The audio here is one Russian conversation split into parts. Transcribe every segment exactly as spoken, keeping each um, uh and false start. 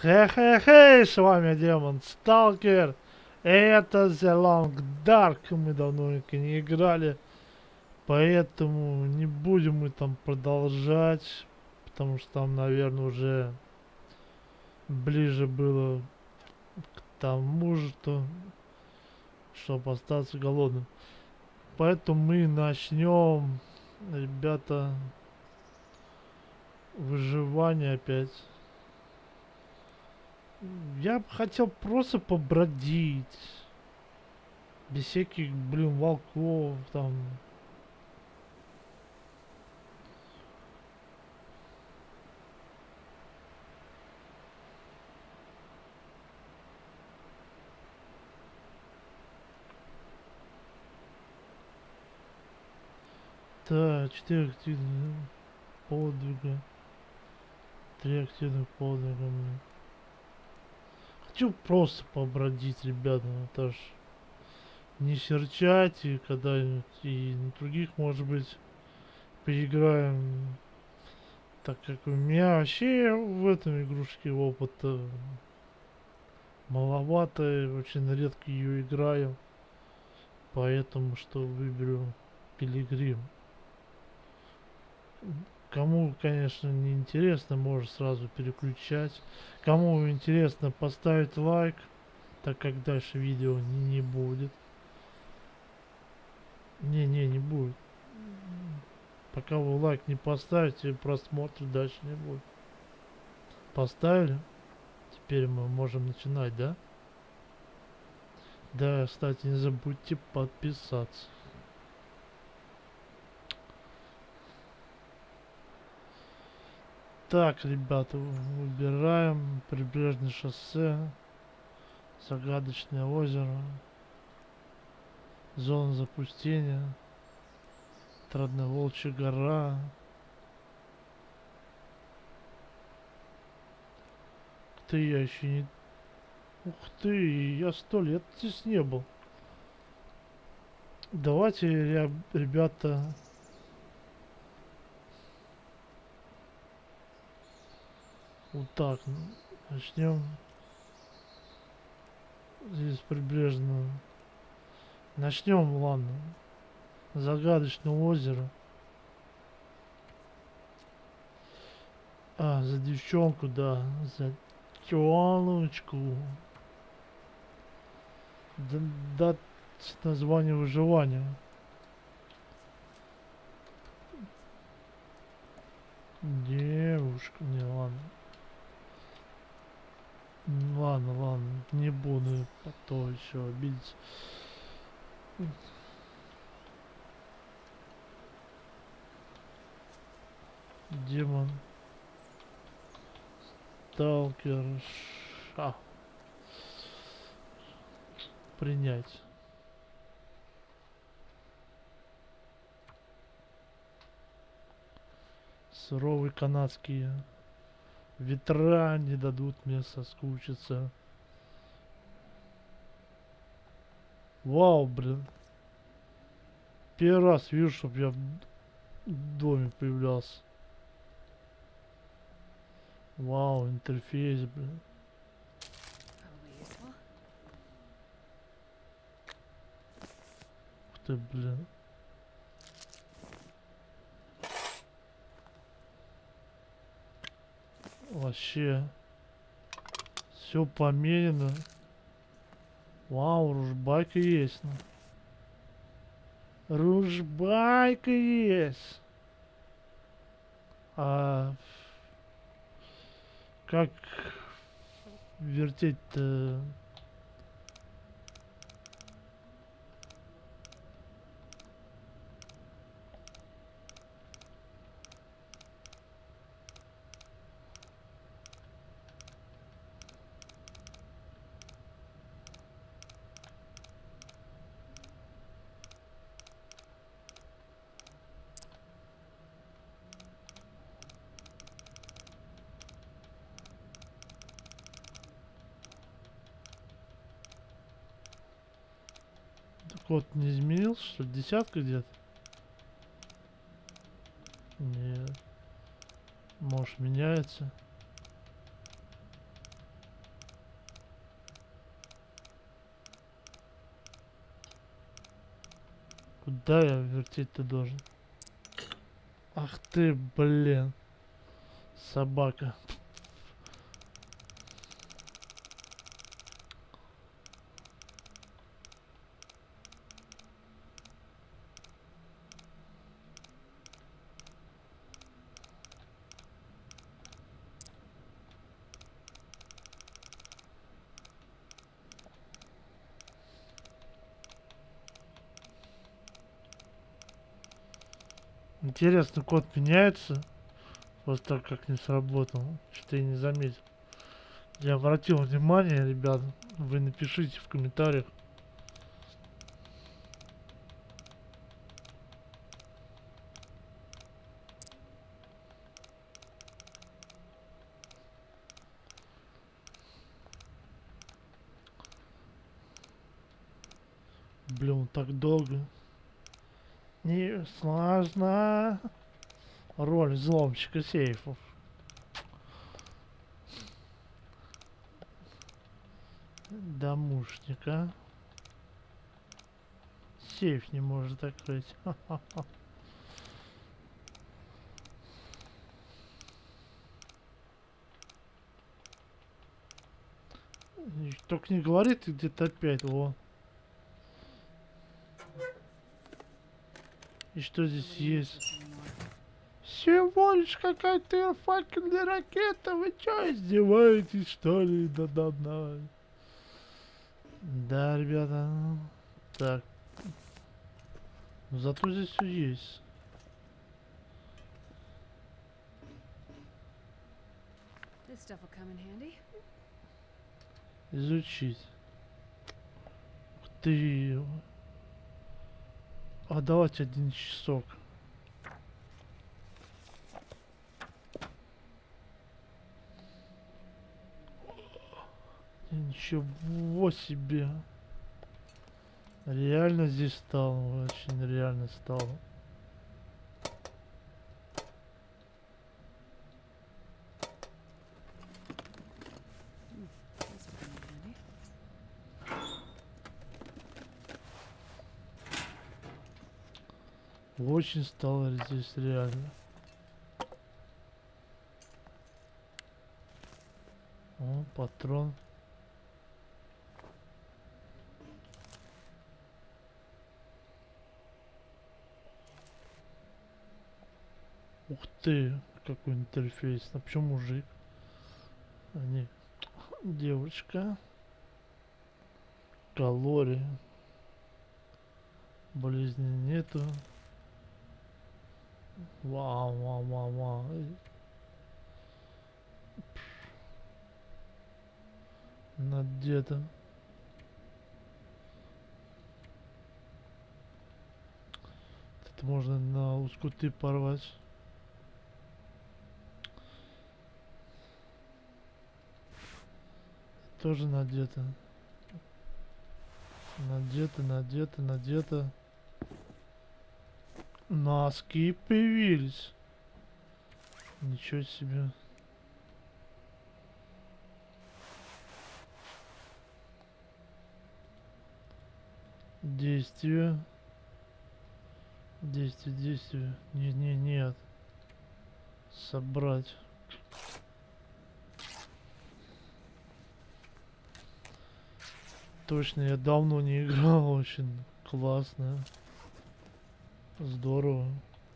Хе-хе-хе, с вами Демон Сталкер. Это The Long Dark. Мы давненько не играли, поэтому не будем мы там продолжать, потому что там, наверное, уже ближе было к тому, что чтобы остаться голодным. Поэтому мы начнем, ребята, выживание опять. Я бы хотел просто побродить. Без всяких, блин, волков там. Да, четыре активных подвига. Три активных подвига. Хочу просто побродить, ребята. Это ж не серчать, и когда-нибудь и на других, может быть, поиграем. Так как у меня вообще в этом игрушке опыта маловато, очень редко ее играю. Поэтому что выберу Пилигрим. Кому, конечно, не интересно, может сразу переключать. Кому интересно, поставить лайк, так как дальше видео не, не будет. Не-не, не будет. Пока вы лайк не поставите, просмотра дальше не будет. Поставили? Теперь мы можем начинать, да? Да, кстати, не забудьте подписаться. Так, ребята, выбираем прибрежное шоссе, загадочное озеро, зона запустения, Трудноволчья гора. Ты, я еще не... Ух ты, я сто лет здесь не был. Давайте, ребята... Вот так, начнем. Здесь прибрежно. Начнем, ладно. Загадочное озеро. А, за девчонку, да. За тёлочку. Да, да, название выживания. Девушка, не, ладно. Ладно, ладно, не буду, а то еще обидеть. Демон Сталкер. А. Принять. Суровые канадские ветра не дадут мне соскучиться. Вау, блин. Первый раз вижу, чтоб я в доме появлялся. Вау, интерфейс, блин. Ух ты, блин. Вообще все поменено. Вау, ружбайка есть. Ружбайка есть. А как вертеть-то? Код не изменился, что ли? Десятка где-то? Нет. Может, меняется. Куда я вертеть-то должен? Ах ты, блин. Собака. Интересно, код меняется? Просто так как не сработал. Что-то я не заметил. Я обратил внимание, ребят. Вы напишите в комментариях. Блин, так долго. Не сложно. Роль взломщика сейфов. Домушника. Сейф не может открыть. Только не говори ты где-то опять, во. И что здесь есть? Всего лишь какая-то факельная ракета. Вы что, издеваетесь, что ли? Да-да-да. Да, ребята. Так. Зато здесь все есть. Изучить. Ух ты. А давайте один часок. Ничего себе. Реально здесь стало. Очень реально стало. Очень стало здесь реально. О, патрон. Ух ты, какой интерфейс. А почему мужик? А не, девочка. Калории. Болезни нету. Вау, вау, вау, вау. Надето. Это можно на лоскуты порвать. Тоже надето. Надето, надето, надето. Носки появились. Ничего себе. Действие. Действие, действие. Не, не, нет. Собрать. Точно, я давно не играл. Очень классно. Здорово.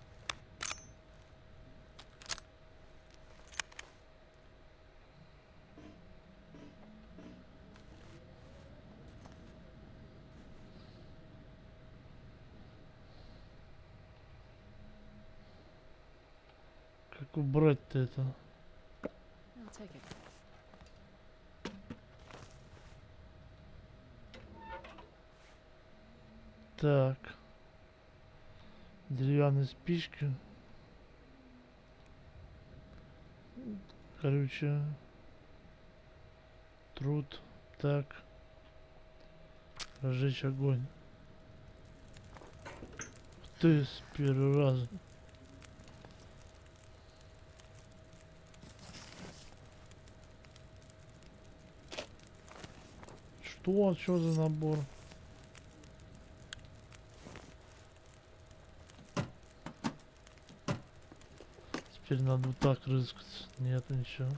Как убрать-то это? Так. Деревянные спички. Короче. Труд. Так. Разжечь огонь. Ты с первого раза. Что? Что за набор? Теперь надо вот так рыскать. Нет, ничего.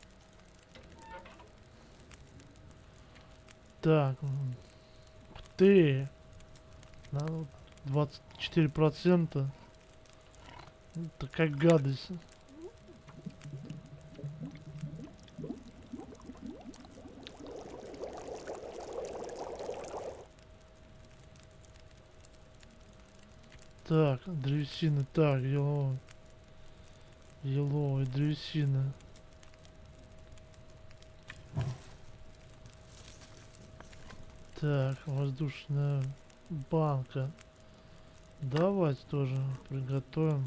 Так. Ух ты. Надо двадцать четыре процента. Такая гадость. Так, древесина. Так, еловая. Еловая древесина. Так, воздушная банка. Давайте тоже приготовим.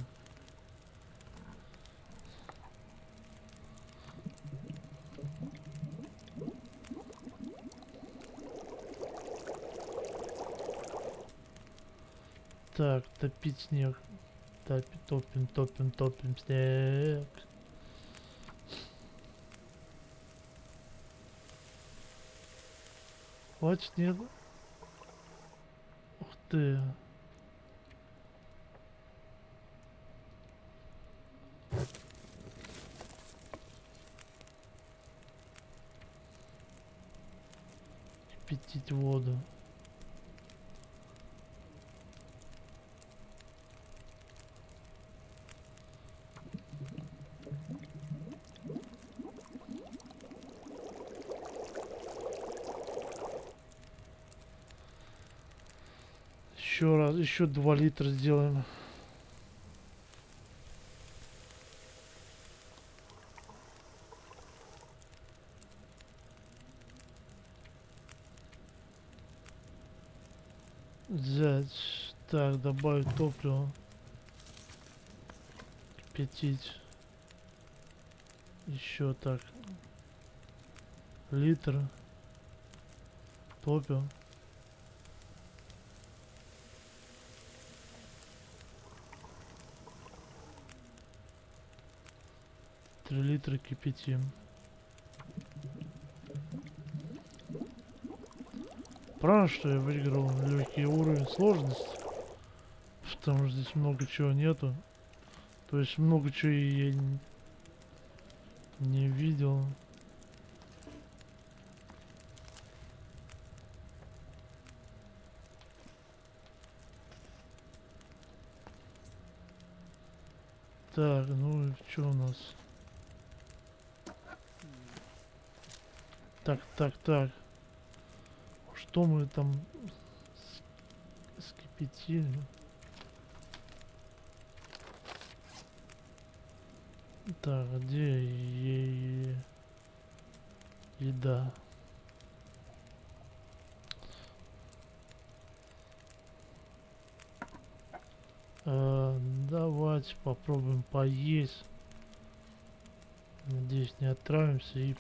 Так, топить снег. Топи, топим, топим, топим снег. Хватит, нет? Ух ты. Кипятить воду. Еще раз, еще два литра сделаем. Взять. Так, добавить топливо. Кипятить. Еще так. Литр. Топим. Три литра кипятим. Правильно, что я выиграл легкий уровень сложности, потому что здесь много чего нету. То есть много чего я не, не видел. Так, ну и что у нас? Так, так, так. Что мы там скипятили? Так, где е е еда? А, давайте попробуем поесть. Надеюсь, не отравимся и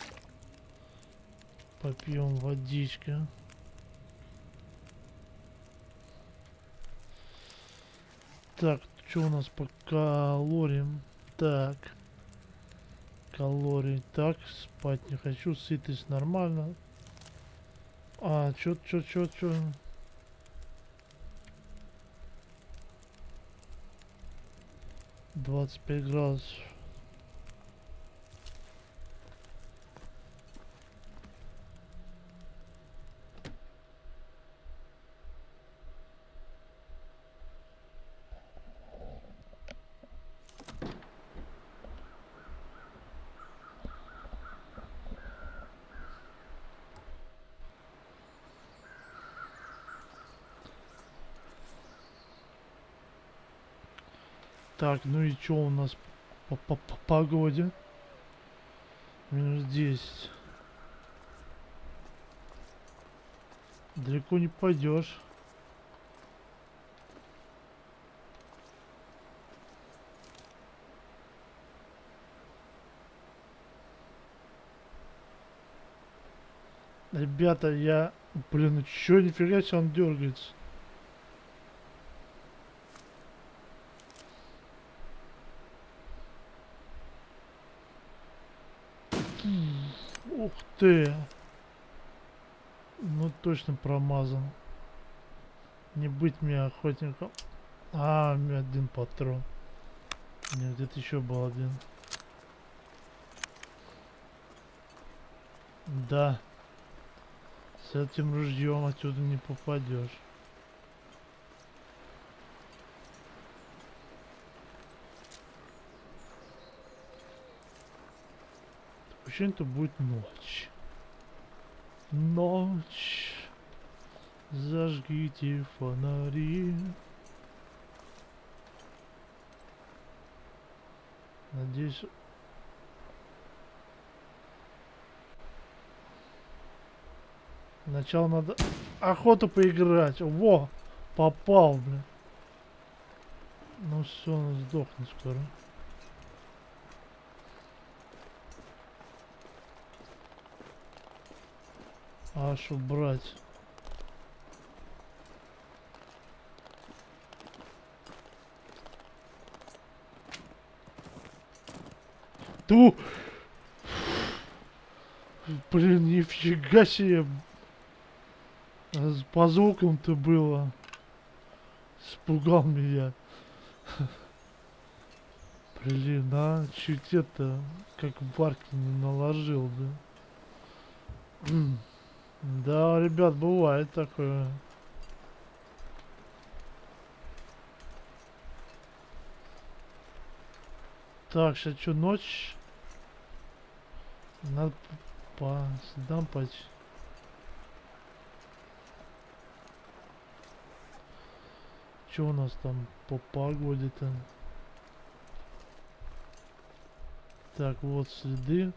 попьем водички. Так, что у нас по калориям? Так. Калорий. Так, спать не хочу. Сытость нормально. А, чё, чё, чё, чё? двадцать пять градусов. Так, ну и чё у нас по, по, по погоде? Минус десять. Далеко не пойдешь. Ребята, я... Блин, ну чё, нифига себе он дергается. Ух ты. Ну точно промазан. Не быть мне охотником. А, у меня один патрон. Нет, где-то еще был один. Да. С этим ружьем отсюда не попадешь. Ощущение, то будет ночь. Ночь. Зажгите фонари. Надеюсь... Сначала надо охоту поиграть. Во! Попал, блин. Ну все, он сдохнет скоро. Аж убрать. Ту! Блин, нифига себе. По звукам-то было. Испугал меня. Блин, а чуть это, как в арке не наложил, да? Да, ребят, бывает такое. Так, сейчас что, ночь? Надо по следам пойти. Что у нас там по погоде-то? Так, вот следы.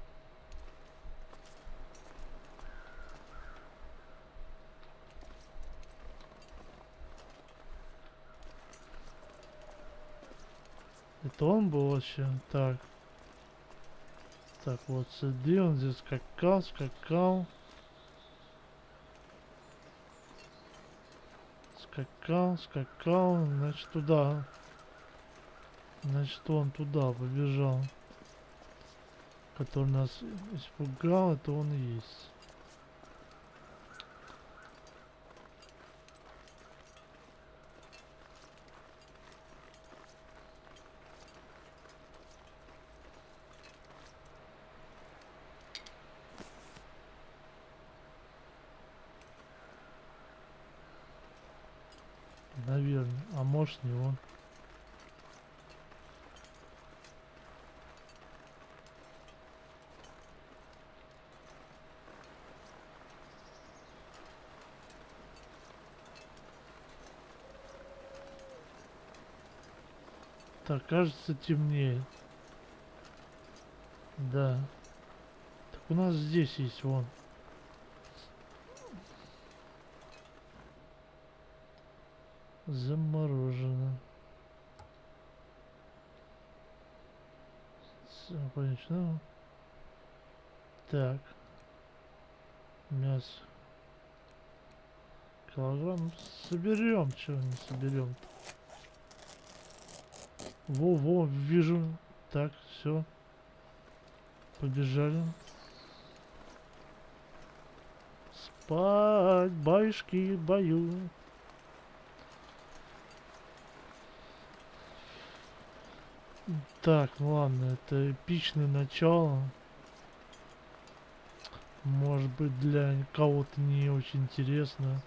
Это он был вообще? Так. Так, вот следы. Он здесь скакал, скакал. Скакал, скакал. Значит, туда. Значит, он туда побежал. Который нас испугал, это он и есть. Наверное. А может, не он. Так, кажется, темнеет. Да. Так у нас здесь есть вон. Заморожено. Конечно. Так. Мясо. Килограмм соберем, чего не соберем. Во-во, вижу. Так, все. Побежали. Спать, баюшки, баю. Так, ладно, это эпичное начало. Может быть, для кого-то не очень интересно.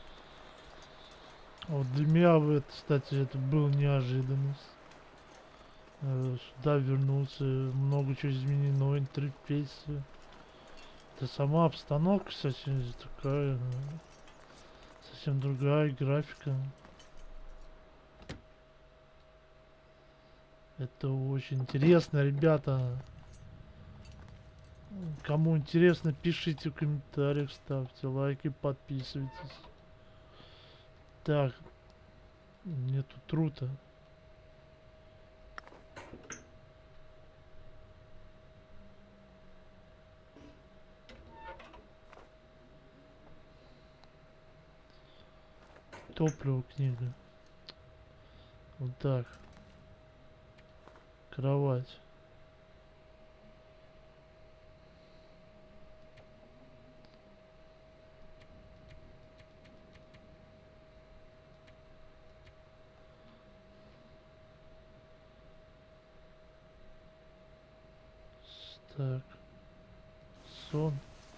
Вот для меня, вот, кстати, это был неожиданность. Э, Сюда вернуться, много чего изменено, интерфейс. Да сама обстановка совсем такая, совсем другая графика. Это очень интересно, ребята. Кому интересно, пишите в комментариях, ставьте лайки, подписывайтесь. Так, нету трута. Топливо, книга. Вот так. Кровать. Так. Сон.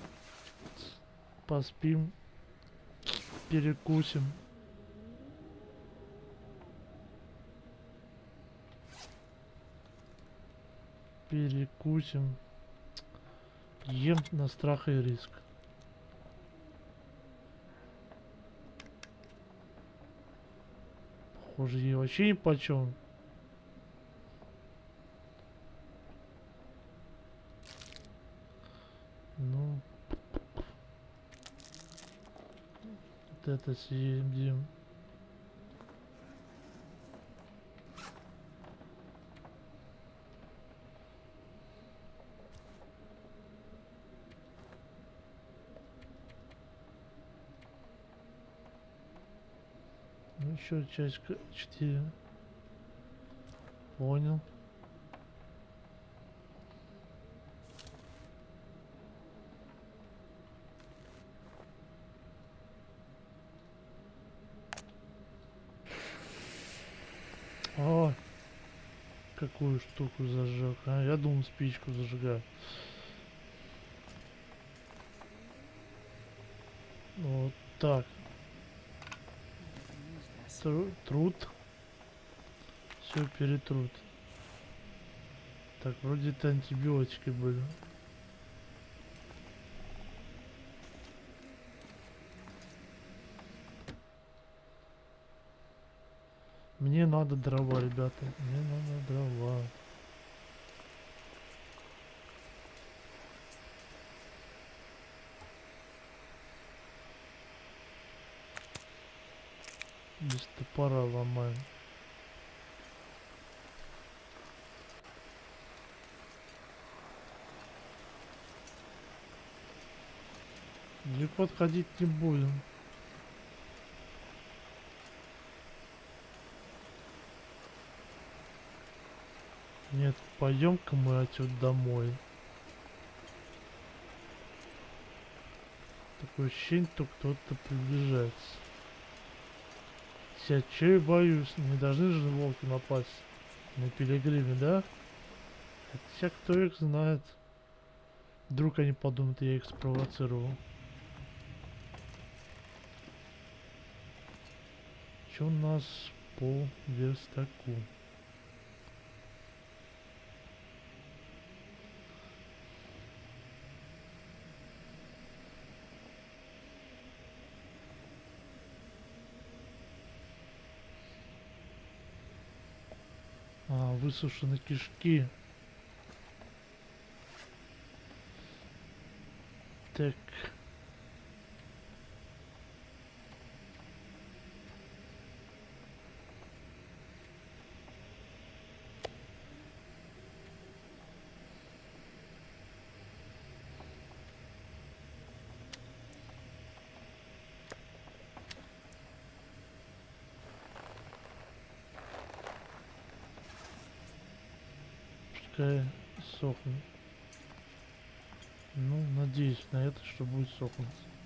Поспим. Перекусим. Перекусим. Ем на страх и риск. Похоже, ей вообще ни почем. Ну. Вот это съедим. Ну еще часика четыре. Понял. О, какую штуку зажег, а? Я думал, спичку зажигаю. Вот так. Тру труд. Все перетрут. Так, вроде это антибиотики были. Мне надо дрова, ребята. Мне надо дрова. Без топора ломаем. Не подходить не будем. Нет, пойдем-ка мы отсюда домой. Такое ощущение, что кто-то приближается. Я че боюсь, не должны же волки напасть на пилигриме, да? Хотя кто их знает. Вдруг они подумают, я их спровоцировал. Че у нас по верстаку? А, высушены кишки. Так. Пускай сохнет. Ну, надеюсь на это, что будет сохнуть.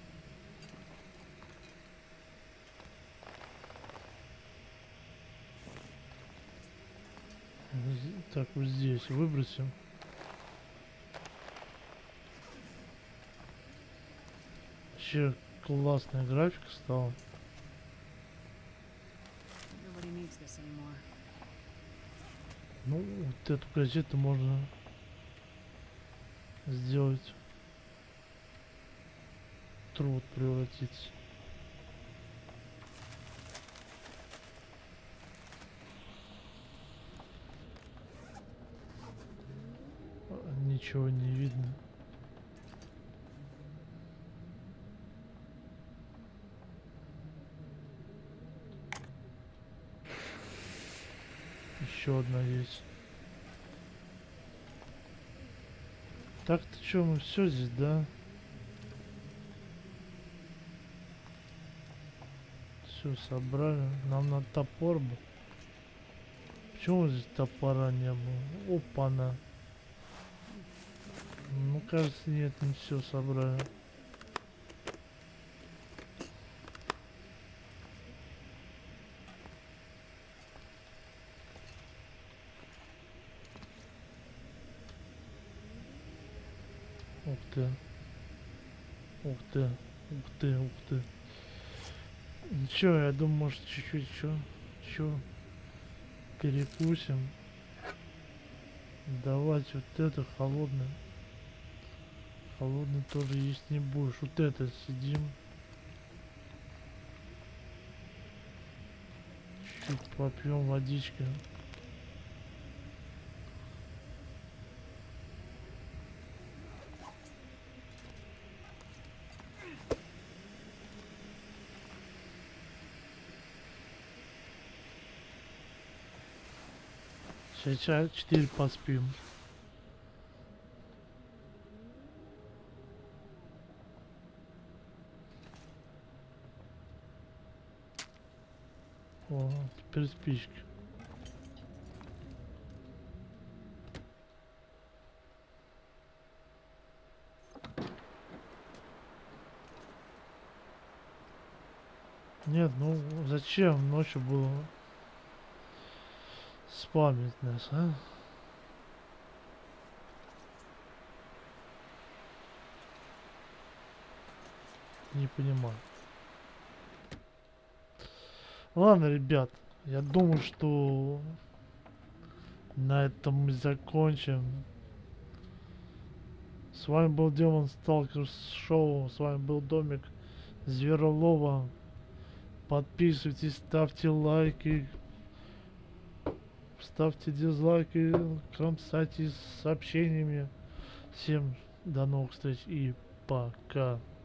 Так, вот здесь выбросим. Вообще классная графика стала. Ну, вот эту газету можно сделать. Труд превратить. Ничего не видно. Еще одна есть. Так-то что, мы все здесь, да? Все собрали. Нам надо топор был. Почему здесь топора не было? Опа-на. Ну, кажется, нет, не все собрали. ты. Ух ты. Ух ты, ух ты. Ничего, я думаю, может чуть-чуть чё, чё перекусим. Давайте вот это холодное. Холодный тоже есть не будешь. Вот это сидим. Чуть попьем водички. Сейчас четыре поспим. О, теперь спички. Нет, ну зачем ночью было спамить нас, а? Не понимаю. Ладно, ребят, я думаю, что на этом мы закончим. С вами был Демон Сталкер Шоу. С вами был Домик Зверолова. Подписывайтесь, ставьте лайки, ставьте дизлайки, кромсайте сообщениями. Всем до новых встреч и пока.